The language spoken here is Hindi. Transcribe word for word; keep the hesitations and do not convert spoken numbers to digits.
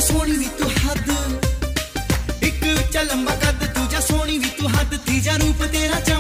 सोनी भी तू हद, एक उच्चा लंबा कद, दूजा सोनी भी तू हद, तीजा रूप तेरा